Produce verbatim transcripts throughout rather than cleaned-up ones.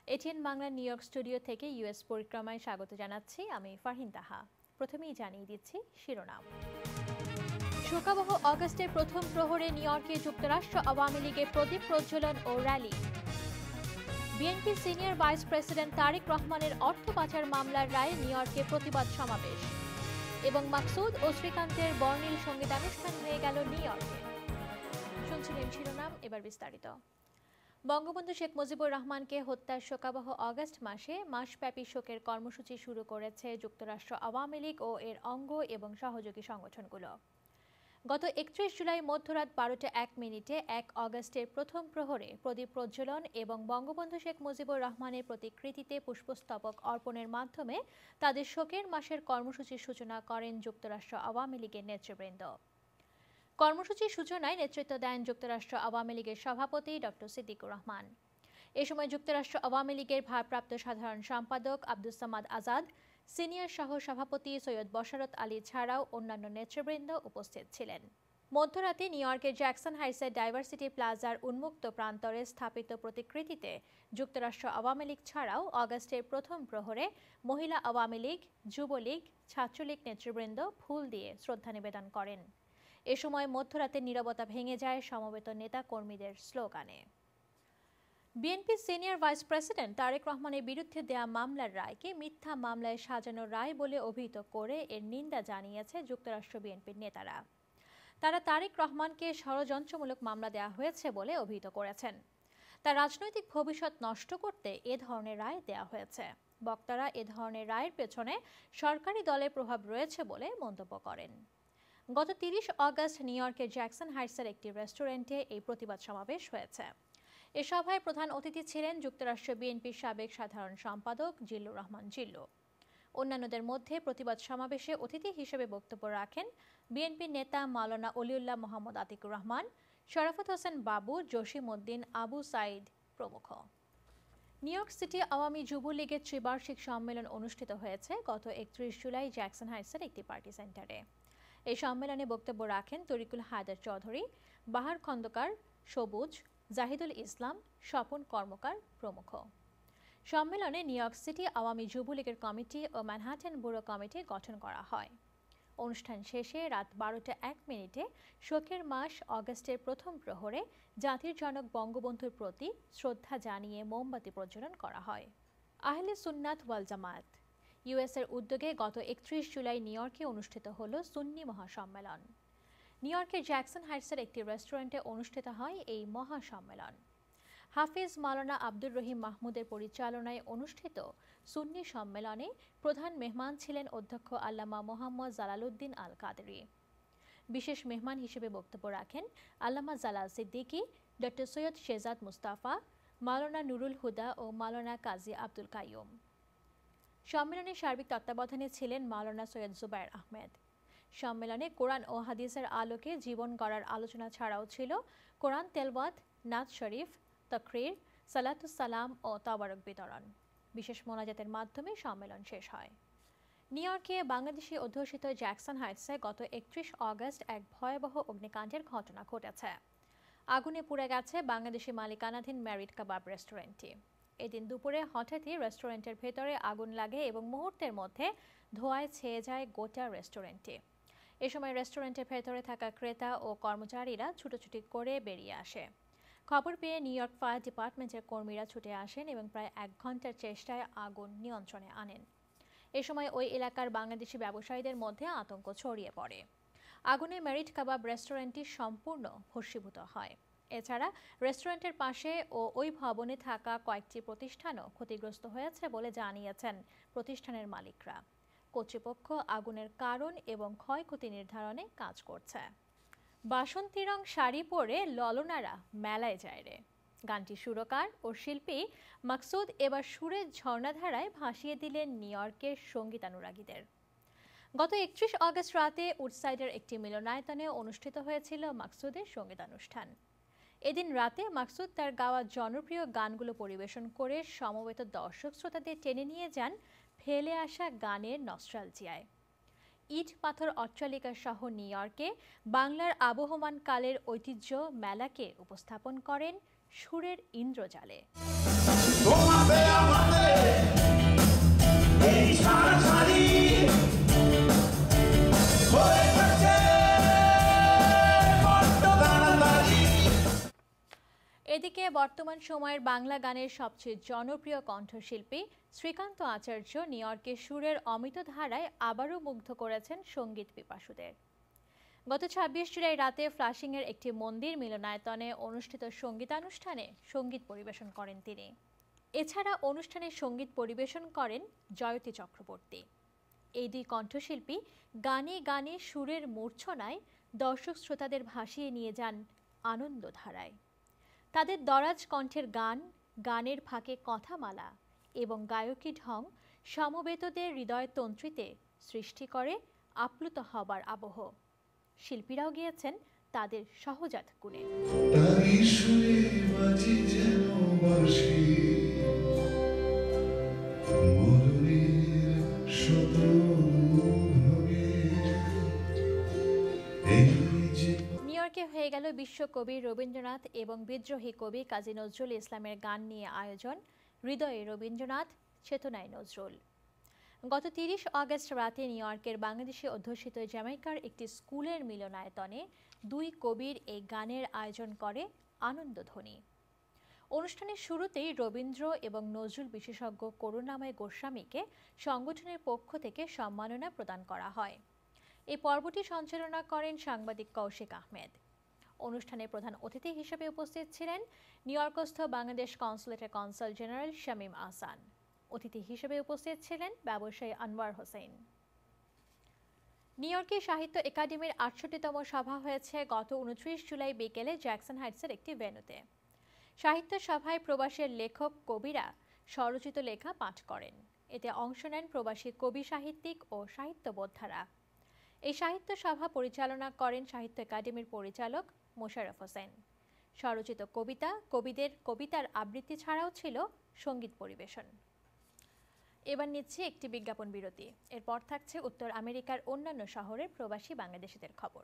ATN Bangla New York studio থেকে US পরিক্রমায় স্বাগত জানাচ্ছি আমি ফারহিন তাহা। প্রথমেই জানিয়ে দিচ্ছি শিরোনাম। শোকাবহ অগস্টের প্রথম প্রহরে নিউ ইয়র্কে যুক্তরাষ্ট্র আওয়ামী লীগের প্রদীপ প্রজ্বলন ও rally. BNP senior vice president Tarek রহমানের অর্থ পাচার মামলার রায়ে নিউ ইয়র্কে প্রতিবাদ সমাবেশ এবং মাকসুদ ও শ্রীকান্তের বর্ণিল সঙ্গীতানুষ্ঠান হয়ে গেল নিউ ইয়র্কে। শুনছিলেন শিরোনাম, এবার বিস্তারিত। বঙ্গবন্ধু শেখ মুজিবুর রহমানকে হত্যার শোকাবহ অগস্ট মাসে মাসব্যাপী শোকের কর্মসূচি শুরু করেছে যুক্তরাষ্ট্র আওয়ামী লীগ ও এর অঙ্গ এবং সহযোগী সংগঠনগুলো। গত একত্রিশ জুলাই মধ্যরাত বারোটা এক মিনিটে এক অগস্টের প্রথম প্রহরে প্রদীপ প্রজ্বলন এবং বঙ্গবন্ধু শেখ মুজিবুর রহমানের প্রতিকৃতিতে পুষ্পস্তবক অর্পণের মাধ্যমে তাদের শোকের মাসের কর্মসূচির সূচনা করেন যুক্তরাষ্ট্র আওয়ামী লীগের নেতৃবৃন্দ। কর্মসূচির সূচনায় নেতৃত্ব দেন যুক্তরাষ্ট্র আওয়ামী লীগের সভাপতি ডক্টর সিদ্দিকুর রহমান। এ সময় যুক্তরাষ্ট্র আওয়ামী লীগের ভারপ্রাপ্ত সাধারণ সম্পাদক আব্দুস সামাদ আজাদ, সিনিয়র সহ সভাপতি সৈয়দ বশরত আলী ছাড়াও অন্যান্য নেতৃবৃন্দ উপস্থিত ছিলেন। মধ্যরাতে নিউ ইয়র্কের জ্যাকসন হাইটসের ডাইভার্সিটি প্লাজার উন্মুক্ত প্রান্তরে স্থাপিত প্রতিকৃতিতে যুক্তরাষ্ট্র আওয়ামী লীগ ছাড়াও অগস্টের প্রথম প্রহরে মহিলা আওয়ামী লীগ, যুবলীগ, ছাত্রলীগ নেতৃবৃন্দ ফুল দিয়ে শ্রদ্ধা নিবেদন করেন। এ সময় মধ্যরাতে নীরবতা ভেঙে যায় সমবেত নেতা কর্মীদের স্লোগানে। BNP senior vice president Tarek রহমানের বিরুদ্ধে দেয়া মামলার রায়কে মিথ্যা মামলায় সাজানো রায় বলে অভিহিত করে এর নিন্দা জানিয়েছে যুক্তরাষ্ট্র বিএনপির নেতারা। তারা তারেক রহমানকে ষড়যন্ত্রমূলক মামলা দেওয়া হয়েছে বলে অভিহিত করেছেন। তার রাজনৈতিক ভবিষ্যৎ নষ্ট করতে এ ধরনের রায় দেওয়া হয়েছে। বক্তারা এ ধরনের রায়ের পেছনে সরকারি দলের প্রভাব রয়েছে বলে মন্তব্য করেন। গত তিরিশ অগস্ট নিউ ইয়র্কের জ্যাকসন হাইটসের একটি রেস্টুরেন্টে এই প্রতিবাদ সমাবেশ হয়েছে। এ সভায় প্রধান অতিথি ছিলেন যুক্তরাষ্ট্র বিএনপির সাবেক সাধারণ সম্পাদক জিল্লুর রহমান জিল্লু। অন্যান্যদের মধ্যে প্রতিবাদ সমাবেশে অতিথি হিসেবে বক্তব্য রাখেন বিএনপির নেতা মাওলানা অলিউল্লাহ মোহাম্মদ আতিকুর রহমান, শরাফত হোসেন বাবু, জসিম উদ্দিন, আবু সাইদ প্রমুখ। নিউ ইয়র্ক সিটি আওয়ামী যুবলীগের ত্রিবার্ষিক সম্মেলন অনুষ্ঠিত হয়েছে গত একত্রিশ জুলাই জ্যাকসন হাইটসের একটি পার্টি সেন্টারে। এই সম্মেলনে বক্তব্য রাখেন তরিকুল হায়দার চৌধুরী, বাহার খন্দকার, সবুজ, জাহিদুল ইসলাম, স্বপন কর্মকার প্রমুখ। সম্মেলনে নিউ ইয়র্ক সিটি আওয়ামী যুবলীগের কমিটি ও ম্যানহাটন ব্যুরো কমিটি গঠন করা হয়। অনুষ্ঠান শেষে রাত বারোটা এক মিনিটে শোকের মাস অগস্টের প্রথম প্রহরে জাতির জনক বঙ্গবন্ধুর প্রতি শ্রদ্ধা জানিয়ে মোমবাতি প্রজ্বলন করা হয়। আহলে সুন্নাত ওয়াল জামাত ইউএসের উদ্যোগে গত একত্রিশ জুলাই নিউ ইয়র্কে অনুষ্ঠিত হল সুন্নি মহাসম্মেলন। নিউ ইয়র্কের জ্যাকসন হাইটসের একটি রেস্টুরেন্টে অনুষ্ঠিত হয় এই মহাসম্মেলন। হাফিজ মাওলানা আব্দুর রহিম মাহমুদের পরিচালনায় অনুষ্ঠিত সুন্নি সম্মেলনে প্রধান মেহমান ছিলেন অধ্যক্ষ আল্লামা মোহাম্মদ জালালউদ্দিন আল কাদেরী। বিশেষ মেহমান হিসেবে বক্তব্য রাখেন আল্লামা জালাল সিদ্দিকী, ডক্টর সৈয়দ শেজাদ মুস্তাফা, মাওলানা নুরুল হুদা ও মাওলানা কাজী আব্দুল কাইয়ুম। সম্মেলনে সার্বিক তত্ত্বাবধানে ছিলেন মাওলানা সৈয়দ জুবায়ের আহমেদ। সম্মেলনে কোরআন ও হাদিসের আলোকে জীবন গড়ার আলোচনা ছাড়াও ছিল কোরআন তেলাওয়াত, নাত শরীফ, তাকরীর, সালাতুস সালাম ও তাবারক বিতরণ। বিশেষ মোনাজাতের মাধ্যমে সম্মেলন শেষ হয়। নিউ ইয়র্কে বাংলাদেশি অধ্যুষিত জ্যাকসন হাইটসে গত একত্রিশ অগস্ট এক ভয়াবহ অগ্নিকাণ্ডের ঘটনা ঘটেছে। আগুনে পুড়ে গেছে বাংলাদেশি মালিকানাধীন ম্যারিড কাবাব রেস্টুরেন্টটি। এদিন দুপুরে হঠাৎই রেস্টুরেন্টের ভেতরে আগুন লাগে এবং মুহূর্তের মধ্যে ধোঁয়ায় ছেয়ে যায় গোটা রেস্টুরেন্টটি। এ সময় রেস্টুরেন্টের ভেতরে থাকা ক্রেতা ও কর্মচারীরা ছুটোছুটি করে বেরিয়ে আসে। খবর পেয়ে নিউ ইয়র্ক ফায়ার ডিপার্টমেন্টের কর্মীরা ছুটে আসেন এবং প্রায় এক ঘন্টার চেষ্টায় আগুন নিয়ন্ত্রণে আনেন। এ সময় ওই এলাকার বাংলাদেশি ব্যবসায়ীদের মধ্যে আতঙ্ক ছড়িয়ে পড়ে। আগুনে ম্যারিড কাবাব রেস্টুরেন্টটি সম্পূর্ণ ভস্মীভূত হয়। এছাড়া রেস্টুরেন্টের পাশে ও ওই ভবনে থাকা কয়েকটি প্রতিষ্ঠানও ক্ষতিগ্রস্ত হয়েছে বলে জানিয়েছেন প্রতিষ্ঠানের মালিকরা। কর্তৃপক্ষ আগুনের কারণ এবং ক্ষয়ক্ষতি নির্ধারণে কাজ করছে। বাসন্তী রং শাড়ি পরে ললনারা মেলায় যায় রে গানটি সুরকার ও শিল্পী মাকসুদ এবার সুরের ঝর্ণাধারায় ভাসিয়ে দিলেন নিউ ইয়র্কের সঙ্গীতানুরাগীদের। গত একত্রিশ অগস্ট রাতে উডসাইডের একটি মিলনায়তনে অনুষ্ঠিত হয়েছিল মাকসুদের সঙ্গীতানুষ্ঠান। এদিন রাতে মাকসুদ তার গাওয়া জনপ্রিয় গানগুলো পরিবেশন করে সমবেত দর্শক শ্রোতাদের টেনে নিয়ে যান ফেলে আসা গানের নস্টালজিয়ায়। ইট পাথর অট্টালিকা সহ নিউ ইয়র্কে বাংলার আবহমান কালের ঐতিহ্য মেলাকে উপস্থাপন করেন সুরের ইন্দ্রজালে। বর্তমান সময়ের বাংলা গানের সবচেয়ে জনপ্রিয় কণ্ঠশিল্পী শ্রীকান্ত আচার্য নিউ ইয়র্কে সুরের অমিত ধারায় আবারও মুগ্ধ করেছেন সঙ্গীত পিপাসুদের। গত ছাব্বিশ জুলাই রাতে ফ্লাশিংয়ের একটি মন্দির মিলনায়তনে অনুষ্ঠিত সঙ্গীতানুষ্ঠানে সঙ্গীত পরিবেশন করেন তিনি। এছাড়া অনুষ্ঠানে সঙ্গীত পরিবেশন করেন জয়তী চক্রবর্তী। এই দুই কণ্ঠশিল্পী গানে গানে সুরের মূর্ছনায় দর্শক শ্রোতাদের ভাসিয়ে নিয়ে যান আনন্দধারায়। তাদের দরাজ কণ্ঠের গান, গানের ফাঁকে কথামালা এবং গায়কী ঢং সমবেতদের হৃদয়তন্ত্রীতে সৃষ্টি করে আপ্লুত হবার আবহ। শিল্পীরাও গিয়েছেন তাদের সহজাত গুণে। নিউ ইয়র্কে হয়ে গেল বিশ্বকবি রবীন্দ্রনাথ এবং বিদ্রোহী কবি কাজী নজরুল ইসলামের গান নিয়ে আয়োজন হৃদয়ে রবীন্দ্রনাথ, চেতনায় নজরুল। গত তিরিশ আগস্ট রাতে নিউ ইয়র্কের বাংলাদেশে অধ্যুষিত জ্যামাইকার একটি স্কুলের মিলনায়তনে দুই কবির এই গানের আয়োজন করে আনন্দধ্বনি। অনুষ্ঠানের শুরুতেই রবীন্দ্র এবং নজরুল বিশেষজ্ঞ করুণাময় গোস্বামীকে সংগঠনের পক্ষ থেকে সম্মাননা প্রদান করা হয়। এই পর্বটি সঞ্চালনা করেন সাংবাদিক কৌশিক আহমেদ। অনুষ্ঠানে প্রধান অতিথি হিসেবে উপস্থিত ছিলেন নিউ ইয়র্কস্থ বাংলাদেশ কনসুলেটের কনসাল জেনারেল শামীম আহসান। অতিথি হিসেবে উপস্থিত ছিলেন ব্যবসায়ী আনোয়ার হোসেন। নিউ ইয়র্কে সাহিত্য একাডেমির আটষট্টিতম সভা হয়েছে গত উনত্রিশ জুলাই বিকেলে জ্যাকসন হাইটসের একটি ভেন্যুতে। সাহিত্য সভায় প্রবাসের লেখক কবিরা স্বরচিত লেখা পাঠ করেন। এতে অংশ নেন প্রবাসী কবি সাহিত্যিক ও সাহিত্যবোদ্ধারা। এই সাহিত্য সভা পরিচালনা করেন সাহিত্য একাডেমির পরিচালক মোশাররফ হোসেন। স্বরচিত কবিতা, কবিদের কবিতার আবৃত্তি ছাড়াও ছিল সঙ্গীত পরিবেশন। এবার নিচ্ছে একটি বিজ্ঞাপন বিরতি। এরপর থাকছে উত্তর আমেরিকার অন্যান্য শহরের প্রবাসী বাংলাদেশিদের খবর।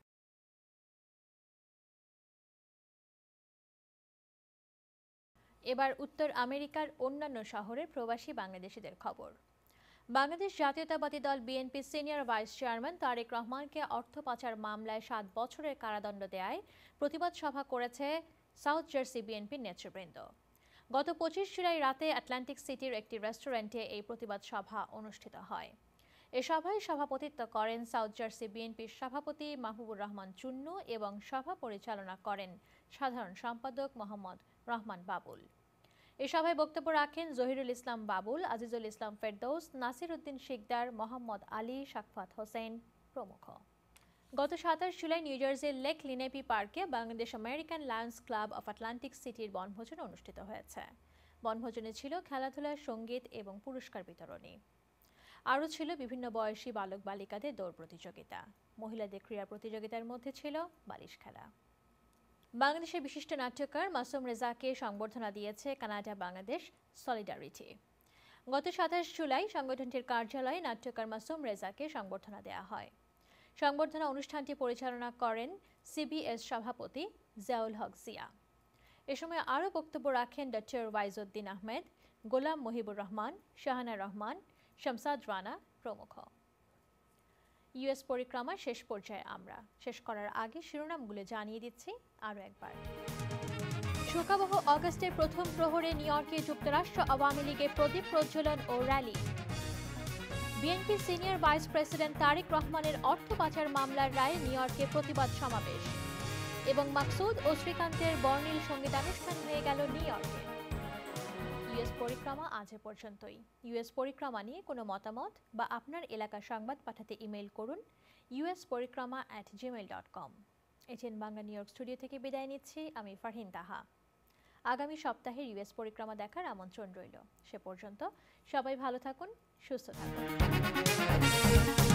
এবার উত্তর আমেরিকার অন্যান্য শহরের প্রবাসী বাংলাদেশিদের খবর। Bangladesh Jatiyatabadi Dal BNP senior vice chairman Tarek রহমানকে অর্থ পাচার মামলায় সাত বছরের কারাদণ্ড দেয়ায় প্রতিবাদ সভা করেছে সাউথ জার্সি বিএনপির নেতৃবৃন্দ। গত পঁচিশ জুলাই রাতে আটলান্টিক সিটির একটি রেস্টুরেন্টে এই প্রতিবাদ সভা অনুষ্ঠিত হয়। এ সভায় সভাপতিত্ব করেন সাউথ জার্সি বিএনপির সভাপতি মাহবুবুর রহমান চুন্নু এবং সভা পরিচালনা করেন সাধারণ সম্পাদক মোহাম্মদ রহমান বাবুল। এ সভায় বক্তব্য রাখেন জহিরুল ইসলাম বাবুল, আজিজুল ইসলাম ফেরদৌস, নাসির উদ্দিন শিকদার, মোহাম্মদ আলী, শাকফাত হোসেন প্রমুখ। গত সাতাশ জুলাই নিউ জার্সির লেক লিনেপি পার্কে Bangladesh American Lions Club of Atlantic সিটির বনভোজন অনুষ্ঠিত হয়েছে। বনভোজনে ছিল খেলাধুলা, সঙ্গীত এবং পুরস্কার বিতরণী। আরও ছিল বিভিন্ন বয়সী বালক বালিকাদের দৌড় প্রতিযোগিতা। মহিলাদের ক্রীড়া প্রতিযোগিতার মধ্যে ছিল বালিশ খেলা। বাংলাদেশের বিশিষ্ট নাট্যকার মাসুম রেজাকে সংবর্ধনা দিয়েছে কানাডা বাংলাদেশ সলিডারিটি। গত সাতাশ জুলাই সংগঠনটির কার্যালয়ে নাট্যকার মাসুম রেজাকে সংবর্ধনা দেওয়া হয়। সংবর্ধনা অনুষ্ঠানটি পরিচালনা করেন সিবিএস সভাপতি জিয়াউল হক জিয়া। এ সময় আরও বক্তব্য রাখেন ডক্টর ওয়াইজউদ্দিন আহমেদ, গোলাম মহিবুর রহমান, শাহানা রহমান, শামসাদ রানা প্রমুখ। ইউএস পরিক্রমা শেষ পর্যায়ে আমরা শেষ করার আগে শিরোনামগুলো জানিয়ে দিচ্ছি আরও একবার। শোকাবহ অগস্টের প্রথম প্রহরে নিউ ইয়র্কে যুক্তরাষ্ট্র আওয়ামী লীগের প্রদীপ প্রজ্বলন ও rally. BNP senior vice president Tarek রহমানের অর্থ পাচার মামলার রায়ে নিউ ইয়র্কে প্রতিবাদ সমাবেশ। এবং মাকসুদ ও শ্রীকান্তের বর্ণিল সঙ্গীতানুষ্ঠান হয়ে গেল নিউ ইয়র্কে। ইউএস পরিক্রমা আজ এ পর্যন্তই। ইউএস পরিক্রমা নিয়ে কোনো মতামত বা আপনার এলাকার সংবাদ পাঠাতে ইমেল করুন US Parikrama at Gmail dot com. ATN Bangla New York studio থেকে বিদায় নিচ্ছি আমি ফারহিন তাহা। আগামী সপ্তাহের ইউএস পরিক্রমা দেখার আমন্ত্রণ রইল। সে পর্যন্ত সবাই ভালো থাকুন, সুস্থ থাকুন।